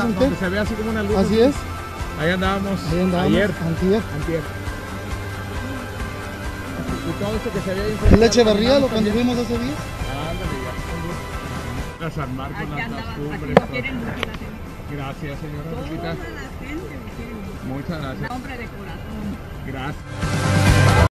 antes. donde se ve así como una luz. Así es. Ahí andábamos. Ahí andábamos. Ayer. Antier. Y todo esto que se ve ahí. ¿En la Echeverría, cuando fuimos hace días? Ándale, ya. A San Marcos, Aquí las andaba, aquí cumbres. lo quieren mucho la gente. Gracias, señora Toda Lupita. la gente lo quiere mucho. Muchas gracias. Un hombre de corazón. Gracias.